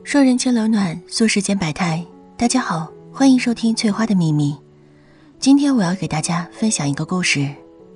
说人情冷暖，诉世间百态。大家好，欢迎收听翠花的秘密。今天我要给大家分享一个故事。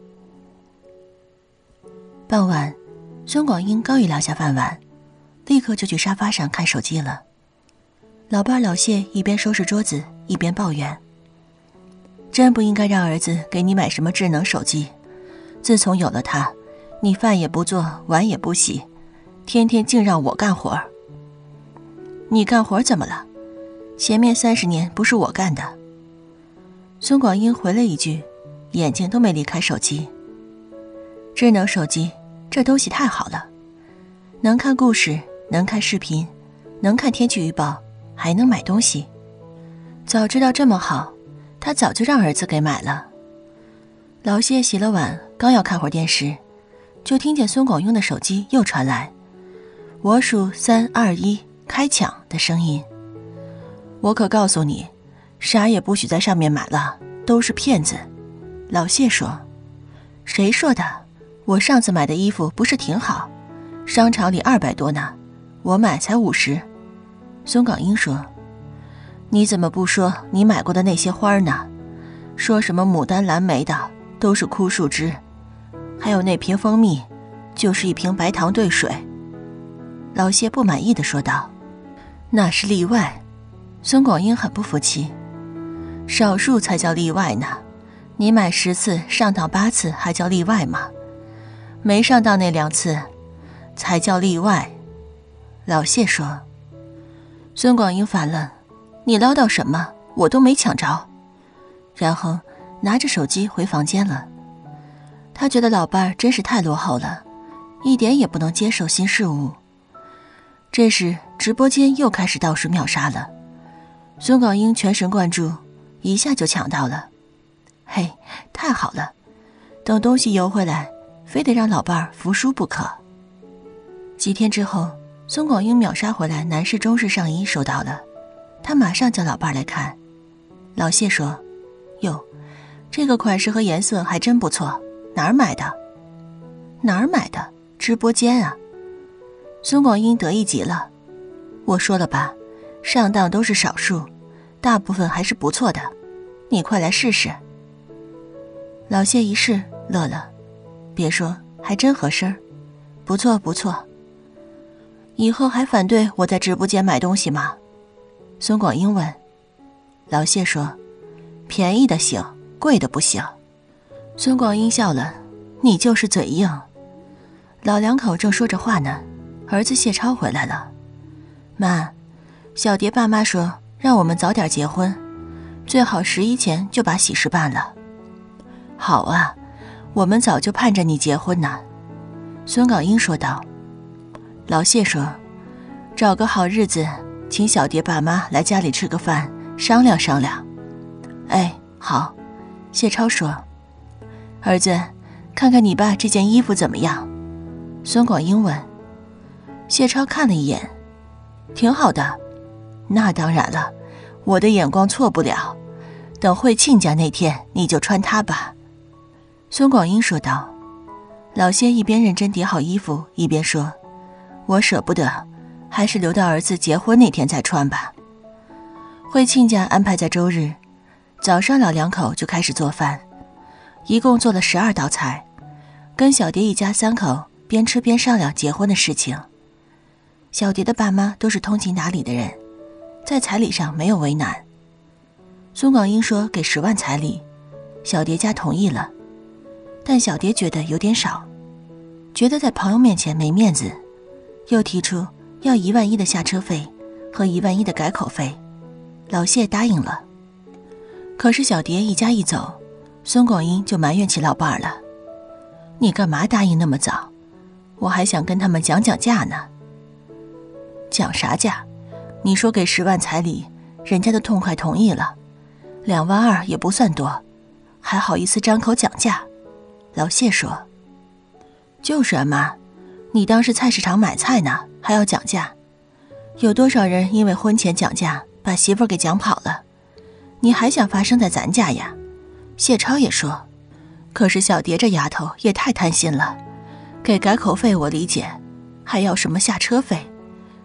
傍晚，孙广英刚一撂下饭碗，立刻就去沙发上看手机了。老伴老谢一边收拾桌子一边抱怨，真不应该让儿子给你买什么智能手机，自从有了它，你饭也不做，碗也不洗，天天净让我干活。你干活怎么了？前面30年不是我干的。孙广英回了一句，眼睛都没离开手机。智能手机这东西太好了，能看故事，能看视频，能看天气预报，还能买东西。早知道这么好，他早就让儿子给买了。老谢洗了碗，刚要看会儿电视，就听见孙广英的手机又传来我数3、2、1开抢的声音。我可告诉你，啥也不许在上面买了，都是骗子。老谢说。谁说的？我上次买的衣服不是挺好，商场里200多呢，我买才50。孙广英说。你怎么不说你买过的那些花呢？说什么牡丹蓝莓的都是枯树枝，还有那瓶蜂蜜就是一瓶白糖兑水。老谢不满意地说道。那是例外。孙广英很不服气。少数才叫例外呢，你买10次上当8次还叫例外吗？没上当那2次才叫例外。老谢说。孙广英烦了，你唠叨什么？我都没抢着。然后拿着手机回房间了。他觉得老伴儿真是太落后了，一点也不能接受新事物。这时直播间又开始倒数秒杀了，孙广英全神贯注，一下就抢到了。嘿，太好了，等东西邮回来，非得让老伴儿服输不可。几天之后，孙广英秒杀回来男士中式上衣收到了，他马上叫老伴儿来看。老谢说，哟，这个款式和颜色还真不错，哪儿买的？哪儿买的？直播间啊。孙广英得意极了。我说了吧，上当都是少数，大部分还是不错的，你快来试试。老谢一试乐了，别说，还真合身，不错不错。以后还反对我在直播间买东西吗？孙广英问。老谢说，便宜的行，贵的不行。孙广英笑了，你就是嘴硬。老两口正说着话呢，儿子谢超回来了。妈，小蝶爸妈说让我们早点结婚，最好11前就把喜事办了。好啊，我们早就盼着你结婚呢。孙广英说道。老谢说，找个好日子，请小蝶爸妈来家里吃个饭，商量商量。哎，好。谢超说。儿子，看看你爸这件衣服怎么样？孙广英问。谢超看了一眼，挺好的。那当然了，我的眼光错不了，等会亲家那天你就穿它吧。孙广英说道。老谢一边认真叠好衣服一边说，我舍不得，还是留到儿子结婚那天再穿吧。会亲家安排在周日早上，老两口就开始做饭，一共做了12道菜，跟小蝶一家3口边吃边商量结婚的事情。小蝶的爸妈都是通情达理的人，在彩礼上没有为难。孙广英说给10万彩礼，小蝶家同意了，但小蝶觉得有点少，觉得在朋友面前没面子，又提出要1万1的下车费和1万1的改口费。老谢答应了。可是小蝶一家一走，孙广英就埋怨起老伴儿了。你干嘛答应那么早？我还想跟他们讲讲价呢。讲啥价？你说给10万彩礼，人家都痛快同意了，2万2也不算多，还好意思张口讲价？老谢说。就是啊妈，你当是菜市场买菜呢，还要讲价？有多少人因为婚前讲价把媳妇儿给讲跑了？你还想发生在咱家呀？谢超也说。可是小蝶这丫头也太贪心了，给改口费我理解，还要什么下车费，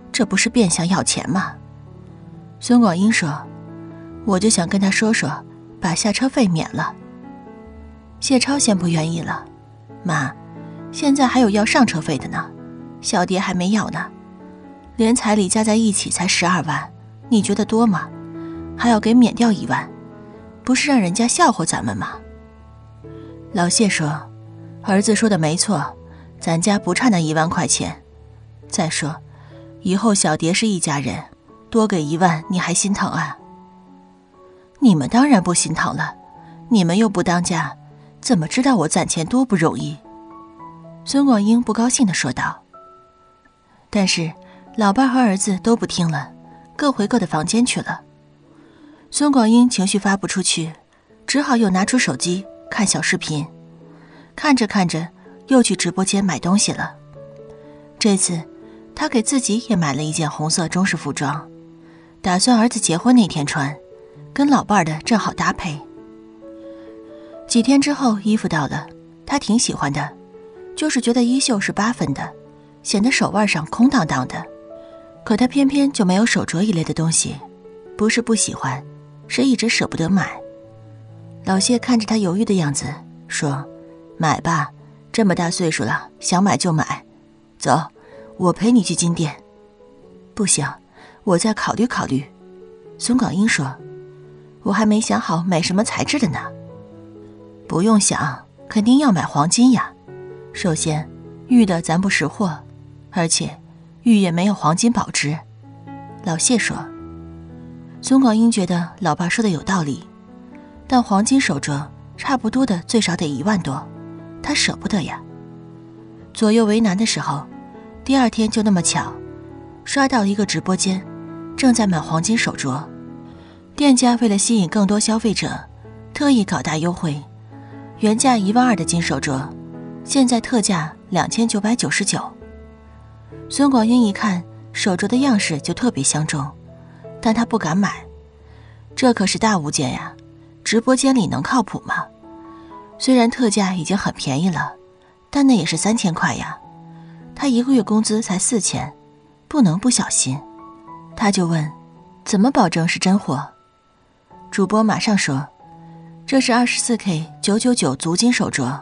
这不是变相要钱吗？孙广英说，我就想跟他说说，把下车费免了。谢超先不愿意了，妈，现在还有要上车费的呢，小蝶还没要呢，连彩礼加在一起才12万，你觉得多吗？还要给免掉1万，不是让人家笑话咱们吗？老谢说，儿子说的没错，咱家不差那1万块钱。再说，以后小蝶是一家人，多给1万你还心疼啊？你们当然不心疼了，你们又不当家，怎么知道我攒钱多不容易？孙广英不高兴地说道。但是老伴和儿子都不听了，各回各的房间去了。孙广英情绪发不出去，只好又拿出手机看小视频，看着看着又去直播间买东西了。这次他给自己也买了一件红色中式服装，打算儿子结婚那天穿，跟老伴的正好搭配。几天之后衣服到了，他挺喜欢的，就是觉得衣袖是8分的，显得手腕上空荡荡的，可他偏偏就没有手镯一类的东西，不是不喜欢，是一直舍不得买。老谢看着他犹豫的样子说，买吧，这么大岁数了，想买就买，走，我陪你去金店。不行，我再考虑考虑。孙广英说，我还没想好买什么材质的呢。不用想，肯定要买黄金呀。首先，玉的咱不识货，而且玉也没有黄金保值。老谢说。孙广英觉得老爸说的有道理，但黄金手镯差不多的最少得1万多，他舍不得呀。左右为难的时候，第2天就那么巧，刷到一个直播间，正在买黄金手镯。店家为了吸引更多消费者，特意搞大优惠，原价1万2的金手镯，现在特价2999。孙广英一看手镯的样式就特别相中，但他不敢买，这可是大物件呀，直播间里能靠谱吗？虽然特价已经很便宜了，但那也是3000块呀，他1个月工资才4000，不能不小心。他就问，怎么保证是真货？主播马上说，这是24K 999足金手镯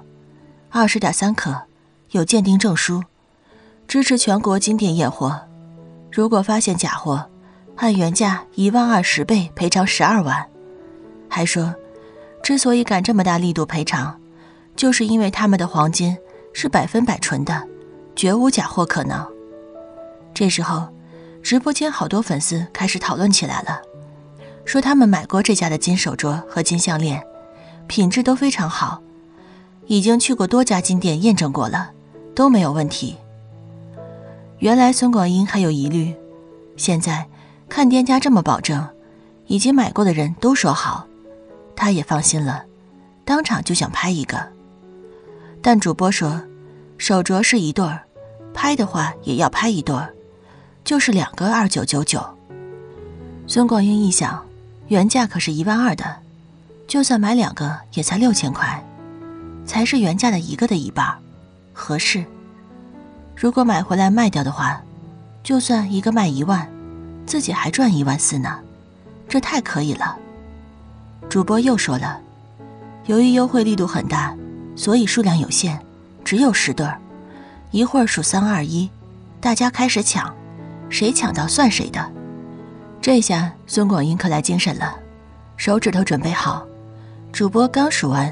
，20.3克，有鉴定证书，支持全国金店验货，如果发现假货，按原价1万2 10倍赔偿12万。还说，之所以敢这么大力度赔偿，就是因为他们的黄金是100%纯的，绝无假货可能。这时候，直播间好多粉丝开始讨论起来了，说他们买过这家的金手镯和金项链，品质都非常好，已经去过多家金店验证过了，都没有问题。原来孙广英还有疑虑，现在看店家这么保证，已经买过的人都说好，他也放心了，当场就想拍一个。但主播说，手镯是1对儿，拍的话也要拍1对儿，就是2个2999。孙广英一想，原价可是1万2的，就算买2个也才6000块，才是原价的1个的1半，合适。如果买回来卖掉的话，就算1个卖1万，自己还赚1万4呢，这太可以了。主播又说了，由于优惠力度很大，所以数量有限，只有10对儿，一会儿数3、2、1，大家开始抢，谁抢到算谁的。这下孙广英可来精神了，手指头准备好，主播刚数完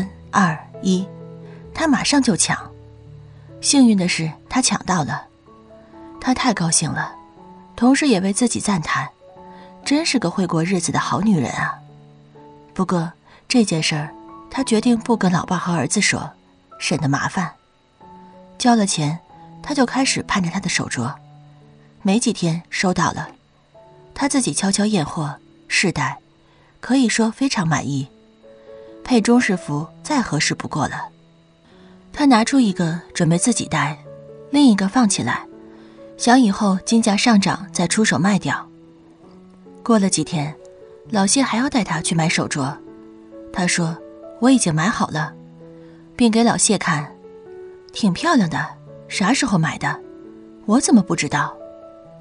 3、2、1，他马上就抢。幸运的是他抢到了，他太高兴了，同时也为自己赞叹，真是个会过日子的好女人啊。不过这件事儿他决定不跟老爸和儿子说，省得麻烦。交了钱，他就开始盼着他的手镯，没几天收到了，他自己悄悄验货试戴，可以说非常满意，配中式服再合适不过了。他拿出一个准备自己戴，另一个放起来，想以后金价上涨再出手卖掉。过了几天，老谢还要带他去买手镯，他说我已经买好了，并给老谢看，挺漂亮的，啥时候买的？我怎么不知道？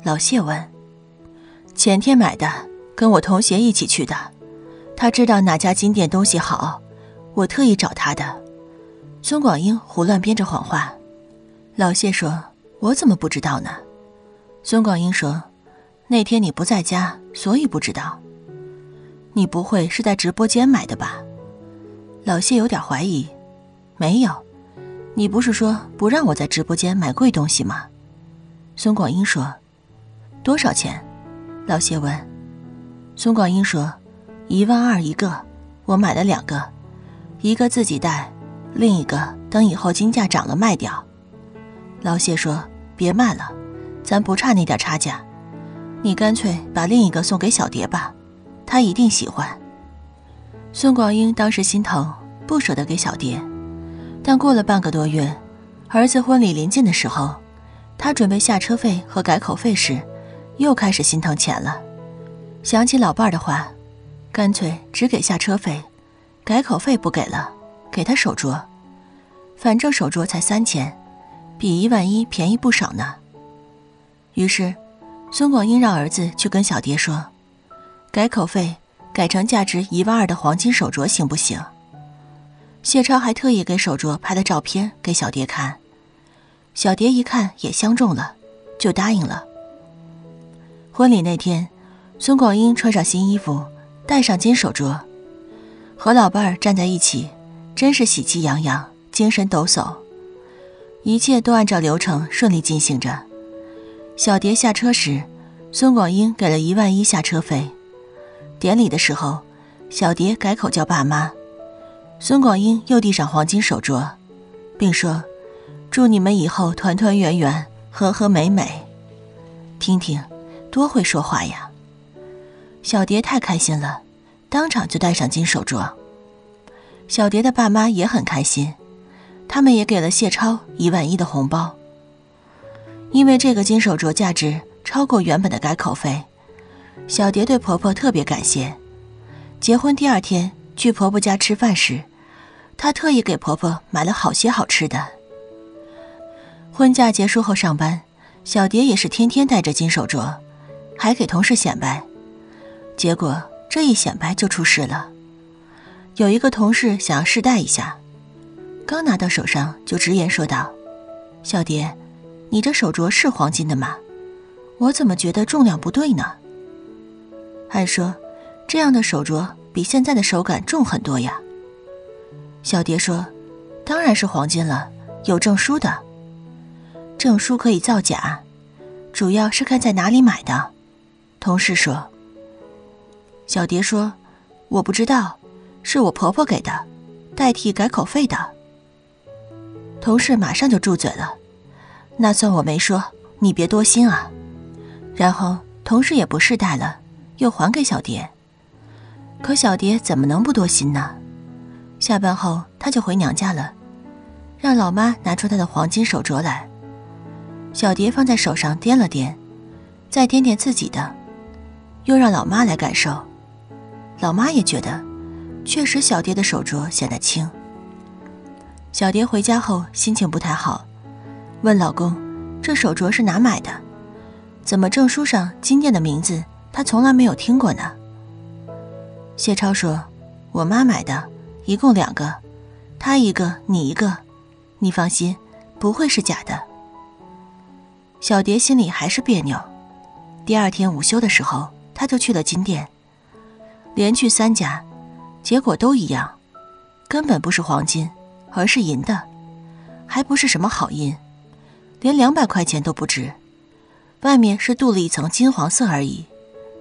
老谢问。前天买的，跟我同学一起去的，他知道哪家金店东西好，我特意找他的。孙广英胡乱编着谎话。老谢说，我怎么不知道呢？孙广英说，那天你不在家，所以不知道。你不会是在直播间买的吧？老谢有点怀疑。没有，你不是说不让我在直播间买贵东西吗？孙广英说。多少钱？老谢问。孙广英说，12000一个，我买了2个，一个自己带，另一个等以后金价涨了卖掉。老谢说，别卖了，咱不差那点差价，你干脆把另一个送给小蝶吧，她一定喜欢。孙广英当时心疼，不舍得给小蝶，但过了半个多月，儿子婚礼临近的时候，他准备下车费和改口费时，又开始心疼钱了。想起老伴儿的话，干脆只给下车费，改口费不给了，给他手镯，反正手镯才3000，比11000便宜不少呢。于是孙广英让儿子去跟小蝶说，改口费改成价值12000的黄金手镯行不行？谢超还特意给手镯拍了照片给小蝶看，小蝶一看也相中了，就答应了。婚礼那天，孙广英穿上新衣服，戴上金手镯，和老伴儿站在一起，真是喜气洋洋，精神抖擞。一切都按照流程顺利进行着。小蝶下车时，孙广英给了11000下车费。典礼的时候，小蝶改口叫爸妈，孙广英又递上黄金手镯，并说，祝你们以后团团圆圆，和和美美。听听多会说话呀。小蝶太开心了，当场就戴上金手镯。小蝶的爸妈也很开心，他们也给了谢超11000的红包。因为这个金手镯价值超过原本的改口费，小蝶对婆婆特别感谢。结婚第2天去婆婆家吃饭时，她特意给婆婆买了好些好吃的。婚假结束后上班，小蝶也是天天戴着金手镯，还给同事显摆。结果这一显摆就出事了。有一个同事想要试戴一下，刚拿到手上就直言说道，小蝶，你这手镯是黄金的吗？我怎么觉得重量不对呢？按说这样的手镯比现在的手感重很多呀。小蝶说，当然是黄金了，有证书的。证书可以造假，主要是看在哪里买的。同事说。小蝶说，我不知道，是我婆婆给的，代替改口费的。同事马上就住嘴了，那算我没说，你别多心啊。然后同事也不试戴了，又还给小蝶。可小蝶怎么能不多心呢？下班后她就回娘家了，让老妈拿出她的黄金手镯来。小蝶放在手上掂了掂，再掂掂自己的，又让老妈来感受。老妈也觉得确实小蝶的手镯显得轻。小蝶回家后心情不太好，问老公，这手镯是哪买的？怎么证书上金店的名字她从来没有听过呢？谢超说，我妈买的，一共2个，她一个你一个，你放心，不会是假的。小蝶心里还是别扭。第2天午休的时候，她就去了金店，连去3家，结果都一样，根本不是黄金，而是银的，还不是什么好银，连200块钱都不值，外面是镀了一层金黄色而已。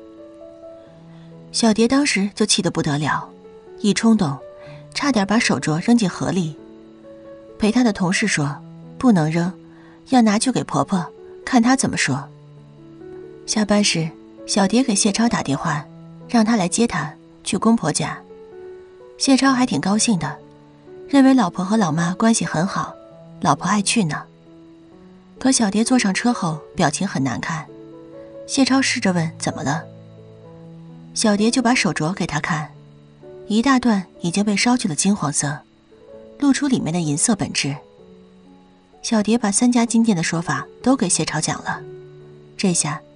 小蝶当时就气得不得了，一冲动，差点把手镯扔进河里。陪她的同事说，不能扔，要拿去给婆婆，看她怎么说。下班时，小蝶给谢超打电话，让他来接她去公婆家。谢超还挺高兴的，认为老婆和老妈关系很好，老婆爱去呢。可小蝶坐上车后表情很难看，谢超试着问怎么了，小蝶就把手镯给他看，一大段已经被烧去了金黄色，露出里面的银色本质。小蝶把3家金店的说法都给谢超讲了，这下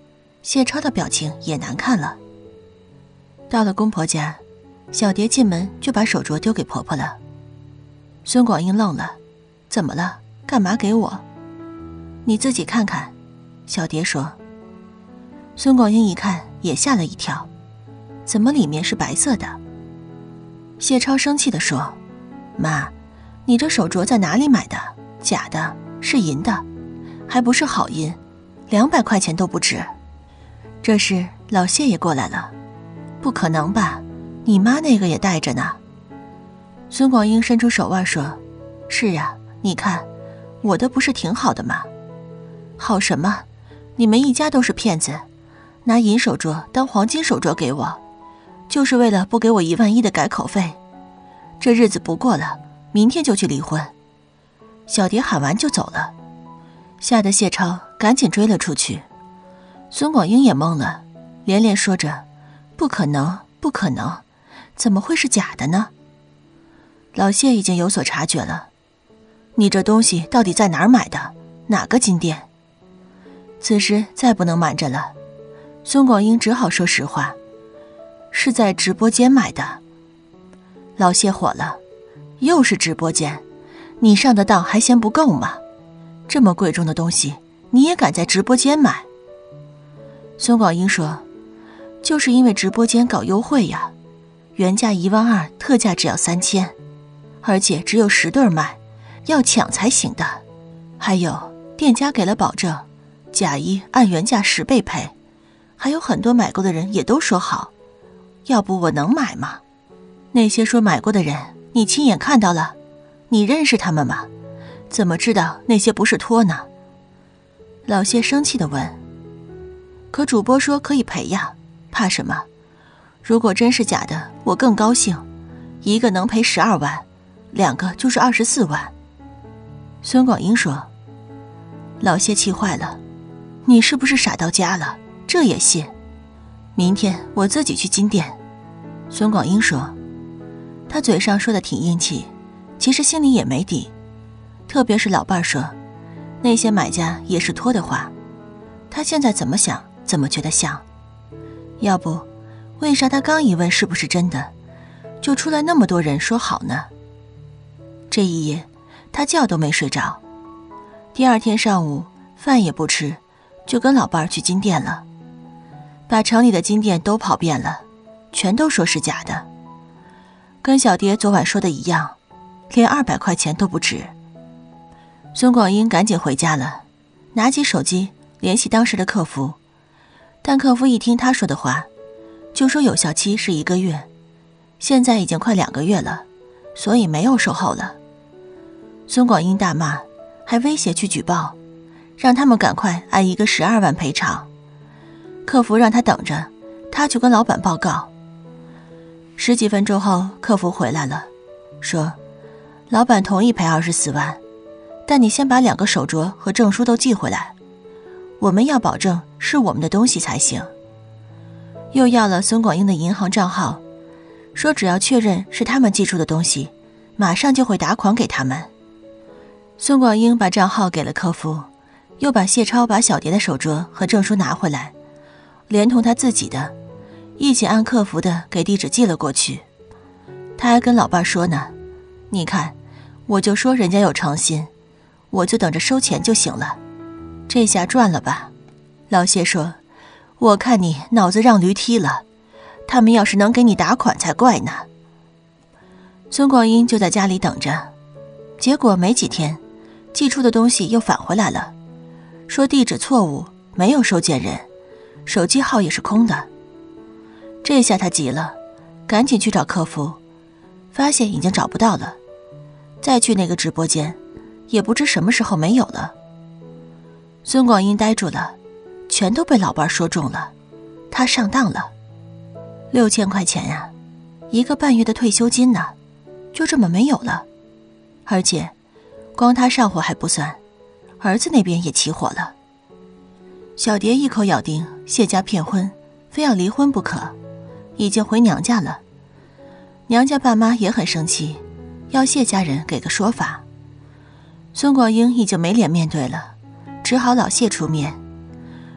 谢超的表情也难看了。到了公婆家，小蝶进门就把手镯丢给婆婆了。孙广英愣了，怎么了？干嘛给我？你自己看看，小蝶说。孙广英一看也吓了一跳，怎么里面是白色的？谢超生气地说，妈，你这手镯在哪里买的？假的，是银的，还不是好银，200块钱都不止。这时老谢也过来了，不可能吧，你妈那个也戴着呢。孙广英伸出手腕说，是啊，你看我的不是挺好的吗？好什么，你们一家都是骗子，拿银手镯当黄金手镯给我，就是为了不给我1万1的改口费。这日子不过了，明天就去离婚。小蝶喊完就走了，吓得谢超赶紧追了出去。孙广英也懵了，连连说着，不可能，不可能，怎么会是假的呢？老谢已经有所察觉了，你这东西到底在哪儿买的？哪个金店？此时再不能瞒着了，孙广英只好说实话，是在直播间买的。老谢火了，又是直播间，你上的当还嫌不够吗？这么贵重的东西你也敢在直播间买？孙广英说，就是因为直播间搞优惠呀，原价1万2，特价只要3000，而且只有10对卖，要抢才行的。还有店家给了保证，假一按原价10倍赔，还有很多买过的人也都说好，要不我能买吗？那些说买过的人你亲眼看到了，你认识他们吗？怎么知道那些不是托呢？老谢生气地问。可主播说可以赔呀，怕什么？如果真是假的，我更高兴，一个能赔12万，2个就是24万。孙广英说。老谢气坏了，你是不是傻到家了？这也信？明天我自己去金店。孙广英说。他嘴上说的挺硬气，其实心里也没底，特别是老伴说那些买家也是托的话，他现在怎么想怎么觉得像。要不为啥他刚一问是不是真的，就出来那么多人说好呢？这一夜他觉都没睡着，第二天上午饭也不吃，就跟老伴去金店了，把城里的金店都跑遍了，全都说是假的，跟小蝶昨晚说的一样，连200块钱都不值。孙广英赶紧回家了，拿起手机联系当时的客服，但客服一听他说的话，就说有效期是1个月，现在已经快2个月了，所以没有售后了。孙广英大骂，还威胁去举报，让他们赶快按一个12万赔偿。客服让他等着，他去跟老板报告。10几分钟后，客服回来了，说老板同意赔24万，但你先把2个手镯和证书都寄回来，我们要保证是我们的东西才行。又要了孙广英的银行账号，说只要确认是他们寄出的东西，马上就会打款给他们。孙广英把账号给了客服，又把谢超把小蝶的手镯和证书拿回来，连同他自己的一起按客服的给地址寄了过去。他还跟老伴说呢，你看，我就说人家有诚心，我就等着收钱就行了，这下赚了吧。老谢说，我看你脑子让驴踢了，他们要是能给你打款才怪呢。孙广英就在家里等着，结果没几天，寄出的东西又返回来了，说地址错误，没有收件人，手机号也是空的。这下他急了，赶紧去找客服，发现已经找不到了，再去那个直播间，也不知什么时候没有了。孙广英呆住了，全都被老伴说中了，他上当了。6000块钱呀，1个半月的退休金呢，就这么没有了。而且光他上火还不算，儿子那边也起火了。小蝶一口咬定谢家骗婚，非要离婚不可，已经回娘家了。娘家爸妈也很生气，要谢家人给个说法。孙广英已经没脸面对了，只好老谢出面，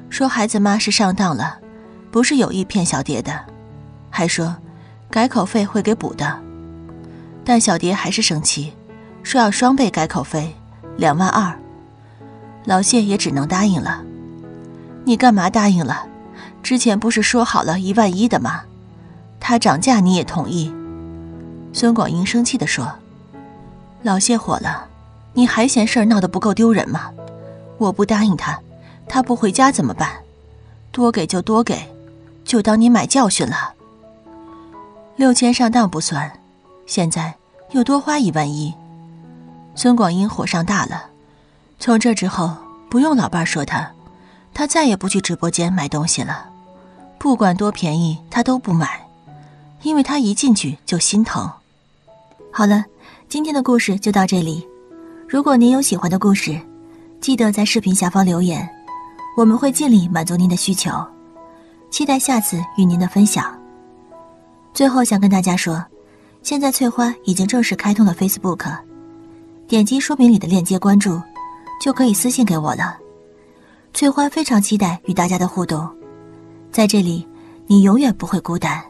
说孩子妈是上当了，不是有意骗小蝶的，还说改口费会给补的。但小蝶还是生气，说要双倍改口费，2万2。老谢也只能答应了。你干嘛答应了？之前不是说好了1万1的吗？他涨价你也同意？孙广英生气地说。老谢火了，你还嫌事儿闹得不够丢人吗？我不答应他，他不回家怎么办？多给就多给，就当你买教训了。6000上当不算，现在又多花1万1。孙广英火上大了，从这之后不用老伴说他再也不去直播间买东西了，不管多便宜他都不买，因为他一进去就心疼。好了，今天的故事就到这里。如果您有喜欢的故事，记得在视频下方留言，我们会尽力满足您的需求，期待下次与您的分享。最后想跟大家说，现在翠花已经正式开通了 Facebook， 点击说明里的链接关注，就可以私信给我了。翠花非常期待与大家的互动，在这里你永远不会孤单。